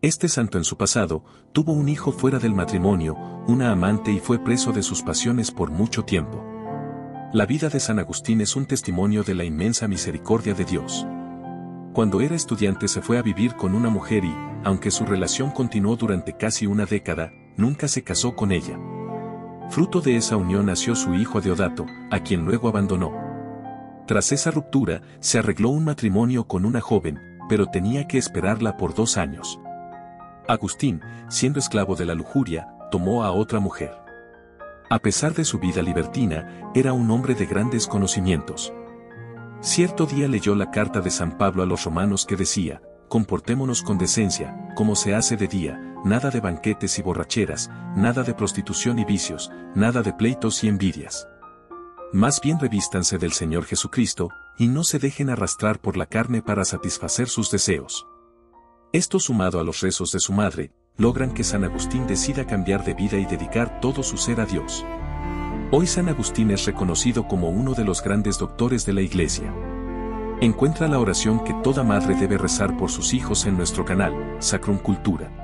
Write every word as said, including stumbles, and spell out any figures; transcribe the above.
Este santo en su pasado, tuvo un hijo fuera del matrimonio, una amante y fue preso de sus pasiones por mucho tiempo. La vida de San Agustín es un testimonio de la inmensa misericordia de Dios. Cuando era estudiante se fue a vivir con una mujer y, aunque su relación continuó durante casi una década, nunca se casó con ella. Fruto de esa unión nació su hijo Deodato, a quien luego abandonó. Tras esa ruptura, se arregló un matrimonio con una joven, pero tenía que esperarla por dos años. Agustín, siendo esclavo de la lujuria, tomó a otra mujer. A pesar de su vida libertina, era un hombre de grandes conocimientos. Cierto día leyó la carta de San Pablo a los romanos que decía: comportémonos con decencia, como se hace de día, nada de banquetes y borracheras, nada de prostitución y vicios, nada de pleitos y envidias. Más bien revístanse del Señor Jesucristo, y no se dejen arrastrar por la carne para satisfacer sus deseos. Esto, sumado a los rezos de su madre, logran que San Agustín decida cambiar de vida y dedicar todo su ser a Dios. Hoy San Agustín es reconocido como uno de los grandes doctores de la Iglesia. Encuentra la oración que toda madre debe rezar por sus hijos en nuestro canal, Sacrum Cultura.